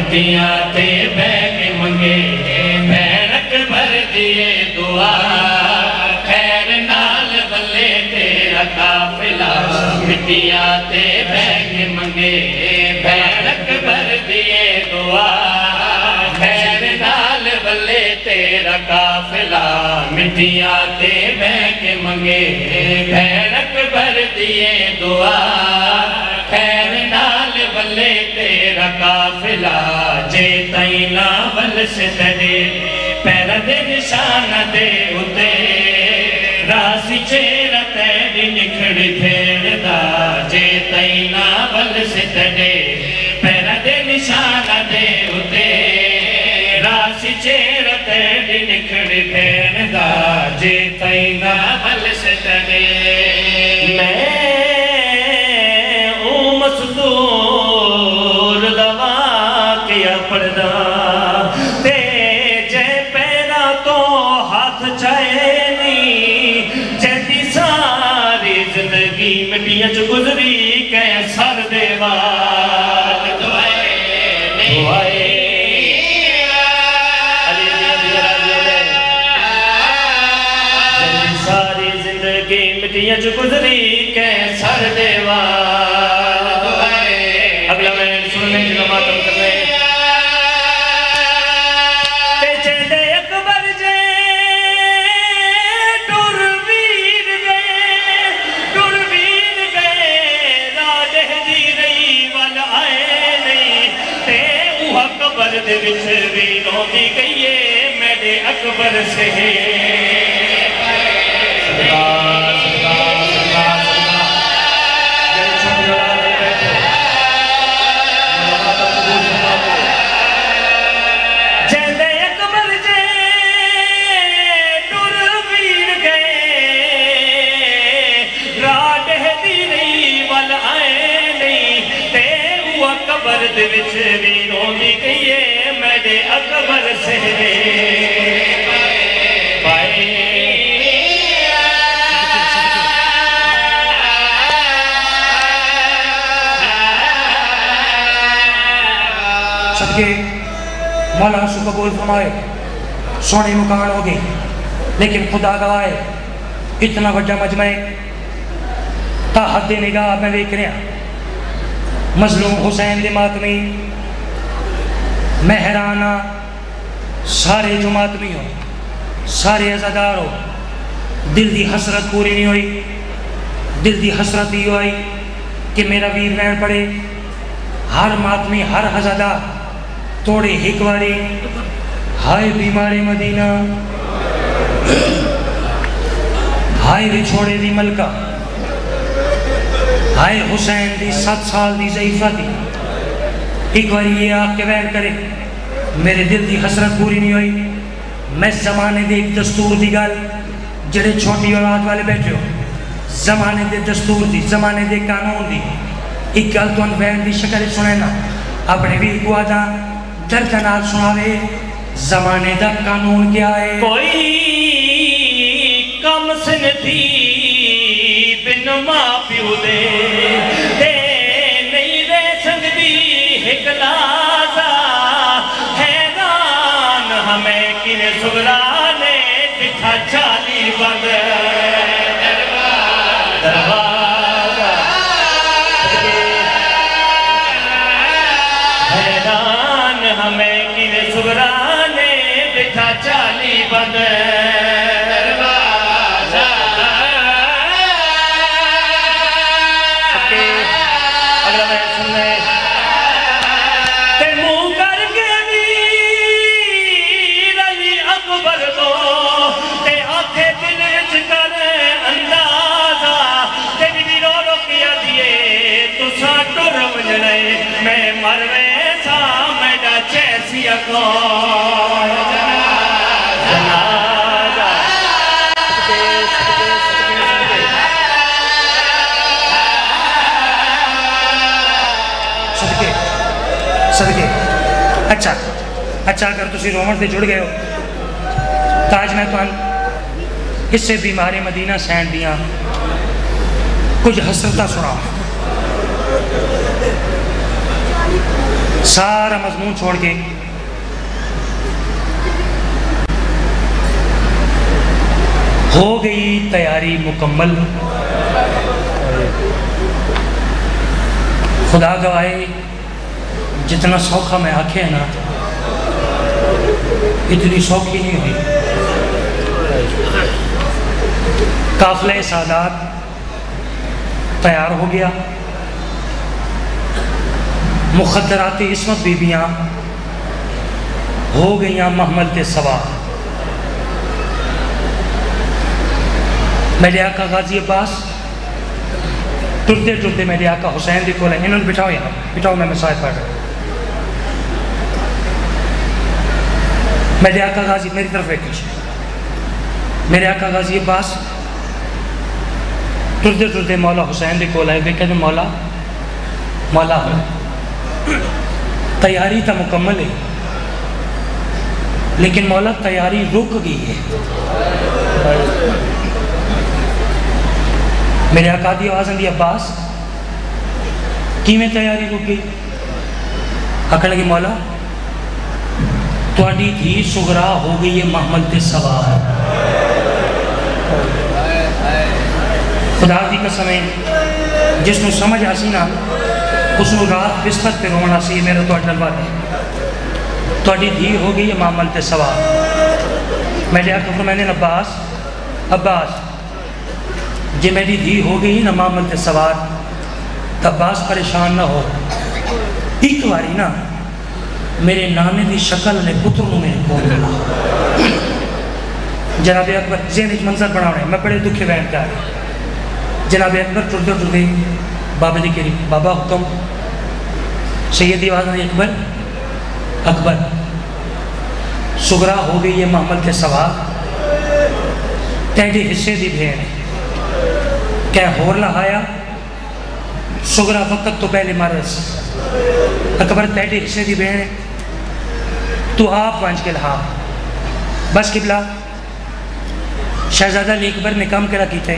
मिट्टियां ते बह के मंगे भैरक भर दिए दुआ खैर नाल बल्ले तेरा काफिला मिट्टियां ते बह के मंगे भैरक भर दिए दुआ खैर नाल बल्ले तेरा काफिला मिट्टियां ते बह के मंगे भैरक भर दिए दुआ खैर नाल बल्ले तेरा काफिला जे तई ना वल से तड़े पैर दे निशान दे उते रासी चेहरा तेरी निखड़ फेरदा जे तई ना वल से तड़े पैर दे निशान दे उते रासी चेहरा तेरी निखड़ फेरदा जे तई ना वल से तड़े मजदूर दवा किया पड़दा ते जे पैरा तो हाथ चाहे नहीं जैसी सारी जिंदगी मिट्टियां च गुजरी कै सर देवा सारी जिंदगी मिट्टियां च गुजरी कै सर देवा अगला मैं सुनने की मातम कर रहे चंदे अकबर जे टुरवीर गए राजे दी रही वल आए नहीं ते उह कबर दे विच भी रोंदी गई है मेरे अकबर से कबर दे विच भी रोंदी गई है मेरे अकबर से पाए सदके मौला सु कबूल फरमाए सोने मुकान हो गई लेकिन खुदा गवाए इतना बड़ा मजमा ता हद निगाह में देख रहा मजलूम हुसैन दे मातमी मेहराना सारे जो मातमी हो सारे अज़ादार हो दिल की हसरत पूरी नहीं हुई दिल की हसरत ही आई कि मेरा वीर रहन पड़े हर मातमी हर अज़ादार तोड़े एक बारी हाय बीमारी मदीना हाय विछोड़े दी मलका हाय हुसैन दी 7 साल दी ज़ईफ़ा थी एक बार ये आके बैठ करे मेरे दिल की हसरत पूरी नहीं हुई मैं जमाने दे एक दस्तूर की गल जेड़े छोटी औलाद वाले बैठे हो जमाने दे दस्तूर दी जमाने दे कानून दी एक गल तुम बैठ की शक्ल सुने ना अपने भी को आजा दर्द नाल सुनावे जमाने दा कानून क्या है कोई कम सिन थी बिन मां प्यो दे नहीं रह सकती एक लाजा हैरान हमें किन सुगरा ने दिखा चाली बंद दरवाजा हैरान हमें किन सुगरा ने दिखा चाली बंद मैं मरवे सा मेरा चैसिया को सदके सदके अच्छा अच्छा अगर तुम रोमन से जुड़ गए हो ताज मैं तुम इससे बीमारी मदीना सैन दियाँ कुछ हसरत सुना सारा मजमून छोड़ के हो गई तैयारी मुकम्मल। खुदा गवाए जितना सौखा मैं आखे ना इतनी सौखी नहीं हुई। काफिले सादात तैयार हो गया, मुखद्दरात इस्मत बीबियाँ हो गई महमल के सवार। मेरे आका गाजी अब्बास टुरते टुरते मेरे आका हुसैन दी कोल इन्होंने बिठाओ, यहाँ बिठाओ, मैं मिसाल पढ़ रहा। मेरे आका गाजी मेरी तरफ एक मेरे आका गाजी अब्बास टुरते टुरते मौला हुसैन दी कोल आए। वे कहते मौला मौला तैयारी तो मुकम्मल है, लेकिन मौला तैयारी रुक गई है। मेरे आका दी आवाज़ आती अब्बास किमें तैयारी रुक गई? आखन लगी मौला थोड़ी धी सुगरा हो गई है महमल ते सवार। खुदा दी कसम है जिसनों समझ आसी ना उसनों रात बिस्तर पर रोना सी। मेरा तो डरवा है थोड़ी धी हो गई है महमल ते सवार। मेरे आका फरमाने अब्बास अब्बास जे मेरी धी हो गई ना महमल ते सवार तो अब्बास परेशान ना हो। एक बारी ना मेरे नाने की शक्ल ने पुत्र मेरे को मिला। जनाब अकबर ज़हन एक मंजर बनाना, मैं बड़े दुखे बैठ कर जनाब अकबर टुरते टुरते बाबे दी करी बाबा हुक्म। सैयदी आवाज़ ने अकबर अकबर सुगरा हो गई है महमल के सवार, तेरे हिस्से की भेड़ क्या होर लहाया सुगरा वक्त तो पहले मरस। अकबर तेरे हिस्से की भेड़ तू आप वंच के लहा। बस किबला शहजादा अकबर ने काम करा की थे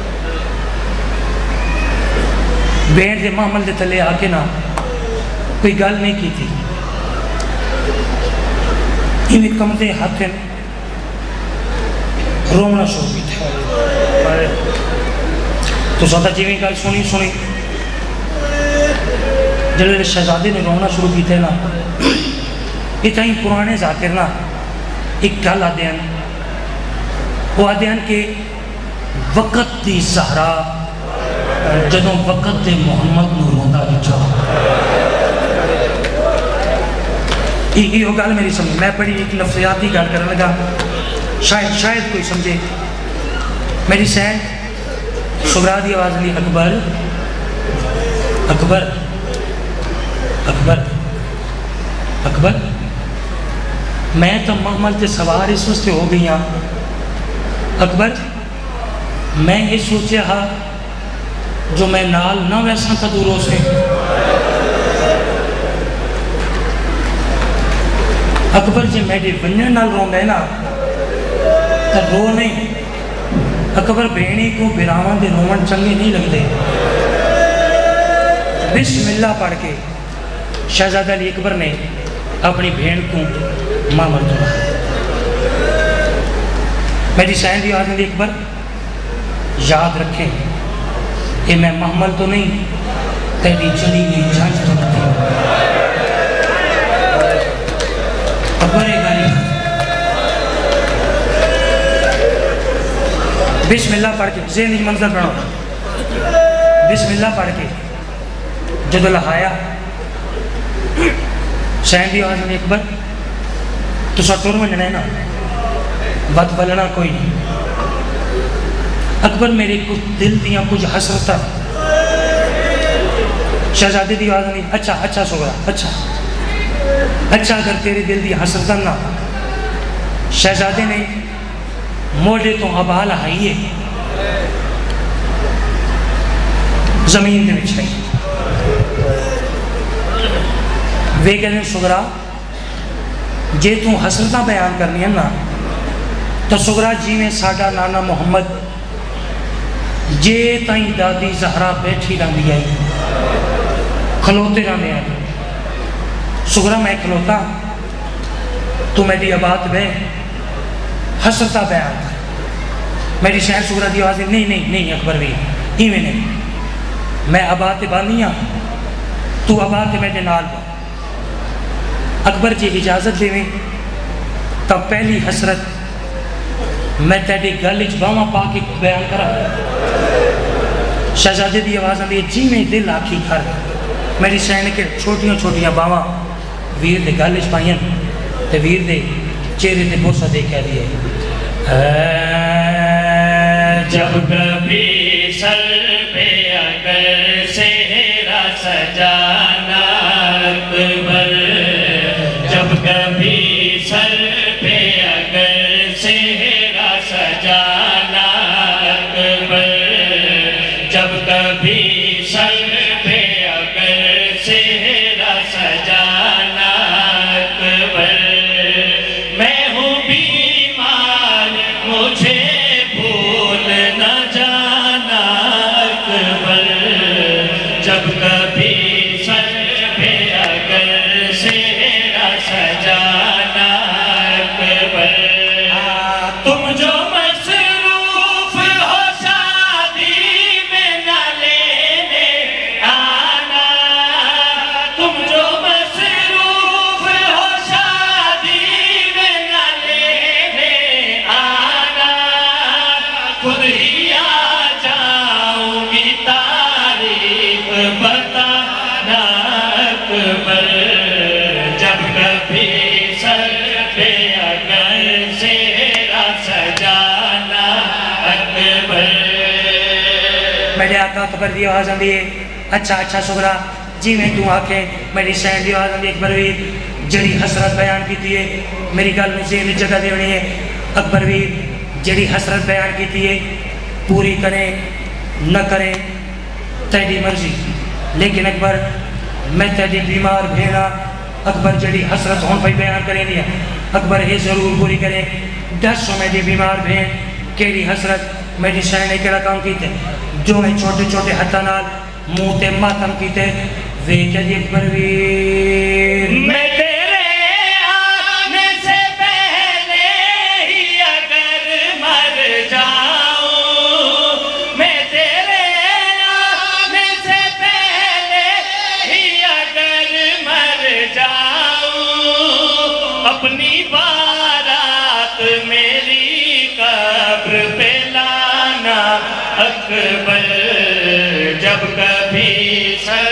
भेड़ के महमल के थले आके ना कोई गल नहीं की थी। इन्हें कमते हाथ रोना शुरू की थे। तो सदा जिम्मे गल सुनी सुनी जब शहजादे ने रोना शुरू किया ना इतना ही पुराने जाकिर ना एक गल आते हैं। वो आते हैं कि वक़्त की सहारा जदों वक़्त दे मुहम्मद नूं रोंदा विचो। यो गल मेरी समझ मैं बड़ी एक लफ्ज़ियाती गल करने लगा, शायद कोई समझे। मेरी सैन सुगरा की आवाज़ ली अकबर अकबर अकबर अकबर मैं तो महमल से सवार इस वास्ते हो गई हाँ। अकबर मैं ये सोचा हा जो मैं नाल ना वैसा था दूरों से। अकबर जी मेरे वंजन नाल रोंदा है ना तो रो नहीं। अकबर भेणी को बिरावान दे रोमन चंगे नहीं लगते। बिस्मिल्लाह पढ़ के शहजादा अकबर ने अपनी भेड़ को मामल तोड़ा। मेरी सैन की आवाज़ में अकबर याद रखें कि मैं महमल तो नहीं तेरी चली गई जंज तो नहीं। अकबर बिस्मिल्लाह पढ़ के ज़हनी मंजर बनाओ। बिस्मिल्लाह पढ़ के जब लहाया सैन की आवाज़ में अकबर तुसा टुर मनना है ना बद बलना कोई नहीं। अकबर मेरे कुछ दिल दियाँ कुछ हसरत शहजादे की आवाज़ नहीं। अच्छा अच्छा सुगरा अच्छा अच्छा अगर तेरे दिल की हसरत ना शहजादे ने मोढ़े तो हवा लहाइए जमीन के बिछाई। वे कहते सुगरा जे तू हसरत बयान करनी है ना तो सुगरा जिमें साडा नाना मुहम्मद जे ताई दादी जहरा बैठी रही आई खलोते रहने सुगरा मैं खलोता तू मेरी आबाद में हसरता बयान कर। मेरी शहर सुगरा की आवाज़ नहीं नहीं नहीं अकबर भी इवें नहीं, मैं आबाद बानी हाँ, तू आबाद मेरे नाल। अकबर जी इजाज़त देवें तो पहली हसरत मैं तेरी गल बावां पा के बयान करा। शहजादे की आवाज़ आती है जिमें दिल आखी कर। मेरी शहर के छोटिया छोटिया बावां वीर के गल च पाइया तो वीर के चेहरे से बोसा देखा दिए। जब कभी सर पे अगर सेहरा सजाना अकबर, जब कभी सर पे अगर सेहरा सजाना अकबर, जब कभी सर पे अगर सेहरा सजाना अकबर, मैं हूँ बीमार मुझे भूल न जाना अकबर, जब कभी सर पे अगर सेहरा सजाना अकबर। तुम जो मसरूफ हो शादी में न लेने आना, तुम जो मसरूफ हो शादी में न लेने आना, खुद ही आ जाऊंगी तारीफ बताना अकबर, जब कभी सर पे अगर सेहरा सजाना अकबर। मेरे आका अकबर की आवाज़ आती है अच्छा अच्छा सुगरा जिमें तू आखे। मेरी शहर की आवाज़ आती है अकबर वीर जड़ी हसरत बयान की है मेरी गल में जेन जगह देनी है। अकबर वीर जड़ी हसरत बयान की है पूरी करें न करें तेरी मर्जी, लेकिन अकबर मैं तेरी बीमार भेड़ा। अकबर जड़ी हसरत होने पर बयान करें दिया अकबर ये जरूर पूरी करें। 10 मेरी बीमार भेड़ केड़ी हसरत मेरी शहर ने केड़ा काम किते जो मैं छोटे छोटे हथा नाल मुंह ते मातम किते वे क्या जी अकबर वीर। मैं तेरे आने से पहले ही अगर मर जाऊं, मैं तेरे आने से पहले ही अगर मर जाऊं, अपनी बारात मेरी कब्र पे लाना अकबर, जब कभी सर।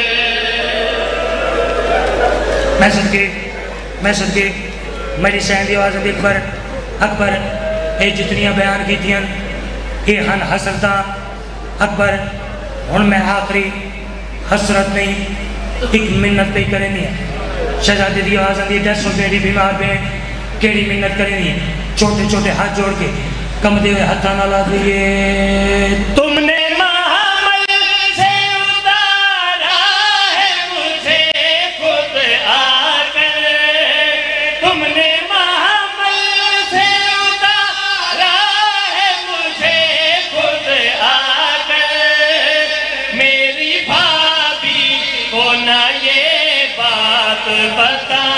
मैं सदके मेरी शहर की आवाज़ आती अकबर अकबर ये जितनियां बयान की ये हन हसरत अकबर हूँ मैं आखिरी हसरत नहीं एक मिन्नत पे करनी है। शहजादे की आवाज़ आती है 10 मेरी बीमार पे केड़ी मिन्नत करनी है। छोटे छोटे हाथ जोड़ के कमदे हुए हाथा ना ला दिए। तुमने महामल से उतारा है मुझे खुद आकर, तुमने महामल से उतारा है मुझे खुद आकर, मेरी भाभी को ना ये बात बता